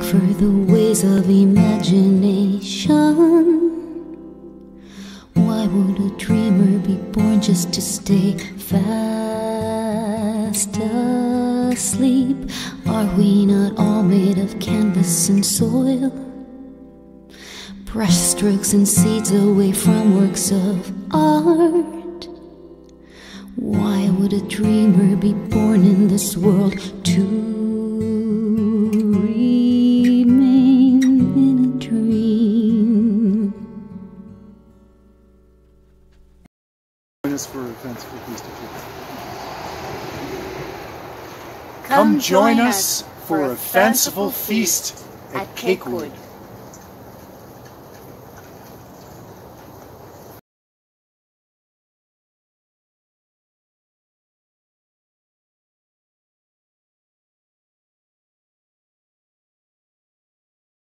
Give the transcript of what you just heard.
over the ways of imagination. Why would a dreamer be born just to stay fast asleep? Are we not all made of canvas and soil? Brush strokes and seeds away from works of art. Why would a dreamer be born in this world to remain in a dream? Join us for a fanciful feast of Cakewood. Come join us for a fanciful feast at Cakewood.